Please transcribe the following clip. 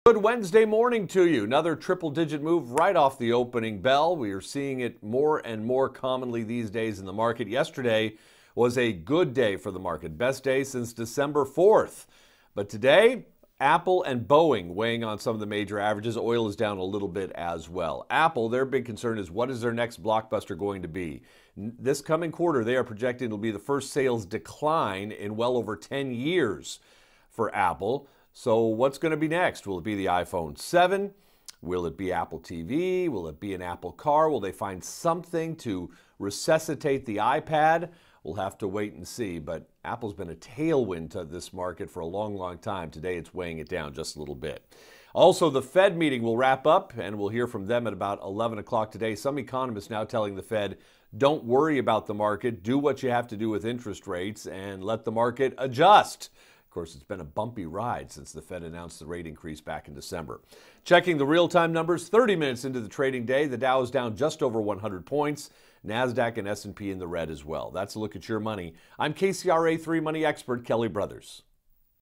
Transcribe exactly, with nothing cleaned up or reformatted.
Good Wednesday morning to you. Another triple-digit move right off the opening bell. We are seeing it more and more commonly these days in the market. Yesterday was a good day for the market, best day since December fourth. But today, Apple and Boeing weighing on some of the major averages. Oil is down a little bit as well. Apple, their big concern is what is their next blockbuster going to be? This coming quarter, they are projecting it'll be the first sales decline in well over ten years for Apple. So what's going to be next? Will it be the iPhone seven? Will it be Apple T V? Will it be an Apple car? Will they find something to resuscitate the iPad? We'll have to wait and see, but Apple's been a tailwind to this market for a long, long time. Today it's weighing it down just a little bit. Also, the Fed meeting will wrap up, and we'll hear from them at about eleven o'clock today. Some economists now telling the Fed, don't worry about the market, do what you have to do with interest rates, and let the market adjust. Of course, it's been a bumpy ride since the Fed announced the rate increase back in December. Checking the real-time numbers, thirty minutes into the trading day, the Dow is down just over one hundred points. NASDAQ and S and P in the red as well. That's a look at your money. I'm K C R A three Money expert Kelly Brothers.